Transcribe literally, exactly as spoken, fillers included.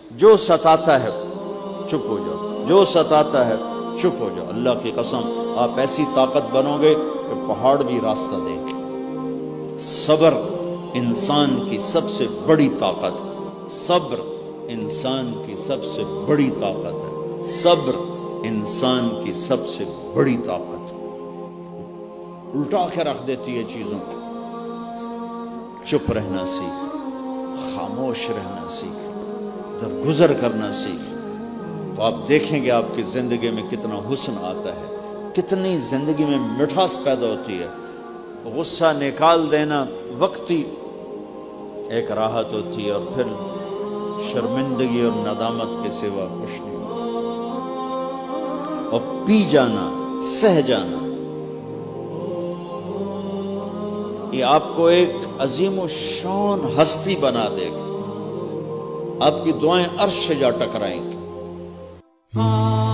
جو ستاتا ہے چپ ہو جاؤ، جو ستاتا ہے چپ ہو جاؤ۔ اللہ کی قسم آپ ایسی طاقت بنو گے کہ پہاڑ بھی راستہ دیں گے۔ صبر انسان کی سب سے بڑی طاقت ہے، صبر انسان کی سب سے بڑی طاقت ہے، صبر انسان کی سب سے بڑی طاقت ہے۔ الٹا کے رکھ دیتی ہے چیزوں کو۔ چپ رہنا سیکھ، خاموش رہنا سیکھ، درگزر کرنا سیکھ، تو آپ دیکھیں گے آپ کی زندگی میں کتنا حسن آتا ہے، کتنی زندگی میں مٹھاس پیدا ہوتی ہے۔ غصہ نکال دینا وقتی ایک راحت ہوتی ہے، اور پھر شرمندگی اور ندامت کے سوا کچھ نہیں ہوتا۔ اور پی جانا، سہ جانا، یہ آپ کو ایک عظیم و شان ہستی بنا دے گا۔ آپ کی دعائیں عرش سے جا ٹکرائیں گی۔